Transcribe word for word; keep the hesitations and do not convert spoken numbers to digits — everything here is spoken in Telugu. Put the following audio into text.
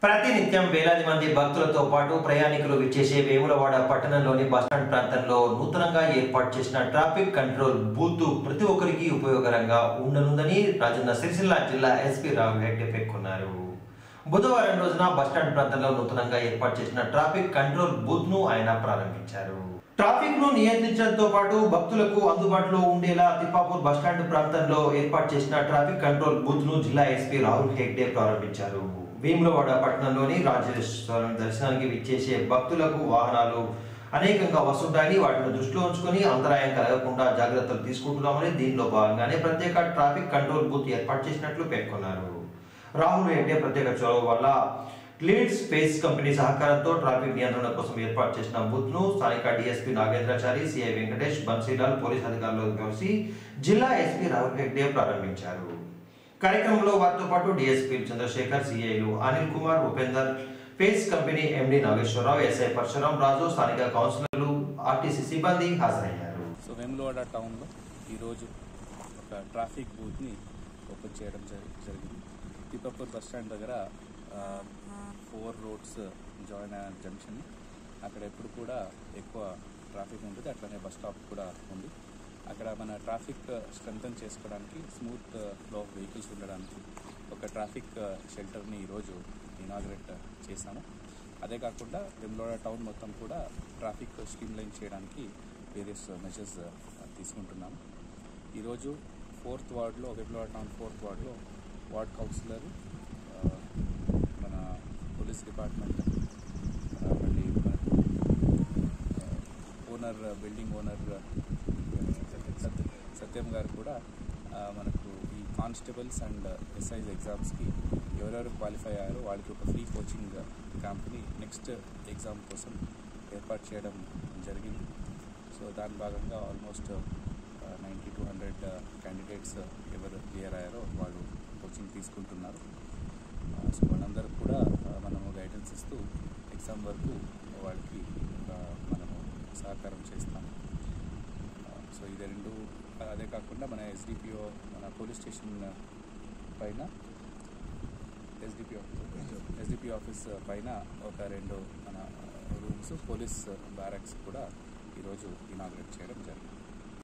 ప్రతినిత్యం వేలాది మంది భక్తులతో పాటు ప్రయాణికులు విచ్చేసే వేములవాడ పట్టణంలోని బస్టాండ్ ప్రాంతంలో నూతనంగా ఏర్పాటు చేసిన ట్రాఫిక్ కంట్రోల్ బూత్ ప్రతి ఒక్కరికి ఉపయోగకరంగా ఉండనుందని రాజన్న సిరిసిల్ల జిల్లా ఎస్పీ రావు హెగ్డే పేర్కొన్నారు. బుధవారం రోజున బస్టాండ్ ప్రాంతంలో నూతనంగా ఏర్పాటు చేసిన ట్రాఫిక్ కంట్రోల్ బూత్ ను ఆయన ప్రారంభించారు. ట్రాఫిక్ ను నియంత్రించడంతో పాటు భక్తులకు అందుబాటులో ఉండేలా తిప్పాపూర్ బస్టాండ్ ప్రాంతంలో ఏర్పాటు చేసిన ట్రాఫిక్ కంట్రోల్ బూత్ ను జిల్లా ఎస్పీ రాహుల్ హెగ్డే ప్రారంభించారు. వేములవాడ పట్టణంలోని రాజేశ్వరం దర్శనానికి విచ్చేసే భక్తులకు వాహనాలు అనేకంగా వస్తుంటాయని వాటిని దృష్టిలో ఉంచుకొని అంతరాయం కలగకుండా జాగ్రత్తలు తీసుకుంటున్నామని దీనిలో భాగంగానే ప్రత్యేక ట్రాఫిక్ కంట్రోల్ బూత్ ఏర్పాటు చేసినట్లు పేర్కొన్నారు. రాహుల్ హెగ్డే ప్రత్యేక చొరవ వల్ల లీడ్ స్పేస్ కంపెనీ సహకారంతో ట్రాఫిక్ నియంత్రణ కోసం ఏర్పాటు చేసిన బూత్ ను స్థానిక DSP Nagendrachari, CI Venkatesh, Bansilal police అధికారులు కలిసి జిల్లా ఎస్పీ రాహుల్ హెగ్డే ప్రారంభించారు. కార్యక్రమంలో వారితో పాటు డీఎస్పీ చంద్రశేఖర్, సిఐలు Anil Kumar, Upender, face company MD Nageswararao, SI Parashuram Raju, స్థానిక కౌన్సిలర్లు, ఆర్టీసీ సిబ్బంది హాజరయ్యారు. సో వేములవాడ టౌన్లో ఈరోజు ఒక ట్రాఫిక్ బూత్ని ఓపెన్ చేయడం జరిగింది. తిప్పాపూర్ బస్ స్టాండ్ దగ్గర ఫోర్ రోడ్స్ జాయిన్ అయిన జంక్షన్, అక్కడ ఎప్పుడు కూడా ఎక్కువ ట్రాఫిక్ ఉంటుంది. అట్లనే బస్ స్టాప్ కూడా ఉంది. అక్కడ మన ట్రాఫిక్ స్ట్రెంథన్ చేసుకోవడానికి, స్మూత్ ఫ్లో ఆఫ్ వెహికల్స్ ఉండడానికి ఒక ట్రాఫిక్ షెల్టర్ని ఈరోజు ఇనాగ్రేట్ చేశాము. అదే కాకుండా వేములవాడ టౌన్ మొత్తం కూడా ట్రాఫిక్ స్ట్రీమ్ లైన్ చేయడానికి వేరియస్ మెజర్స్ తీసుకుంటున్నాము. ఈరోజు ఫోర్త్ వార్డులో, వేములవాడ టౌన్ ఫోర్త్ వార్డులో వార్డ్ కౌన్సిలర్, మన పోలీస్ డిపార్ట్మెంట్, మళ్ళీ మనకు ఓనర్, బిల్డింగ్ ఓనర్ సత్యం గారు కూడా మనకు ఈ కానిస్టేబుల్స్ అండ్ ఎస్ఐస్ ఎగ్జామ్స్కి ఎవరెవరు క్వాలిఫై అయ్యారో వాళ్ళకి ఒక ఫ్రీ కోచింగ్ క్యాంప్ని నెక్స్ట్ ఎగ్జామ్ కోసం ఏర్పాటు చేయడం జరిగింది. సో దాని భాగంగా almost ninety to hundred candidates ఎవరు క్లియర్ అయ్యారో వాళ్ళు కోచింగ్ తీసుకుంటున్నారు. సో వాళ్ళందరూ కూడా మనము గైడెన్స్ ఇస్తూ ఎగ్జామ్ వరకు వాళ్ళకి మనము సహకారం చేస్తాము. సో ఇది రెండు. అదే కాకుండా మన ఎస్డిపిఓ, మన పోలీస్ స్టేషన్ పైన ఎస్డిపి ఎస్డిపి ఆఫీస్ పైన ఒక రెండు మన రూమ్స్, పోలీస్ బ్యారక్స్ కూడా ఈరోజు ఇనాగ్రేట్ చేయడం జరిగింది.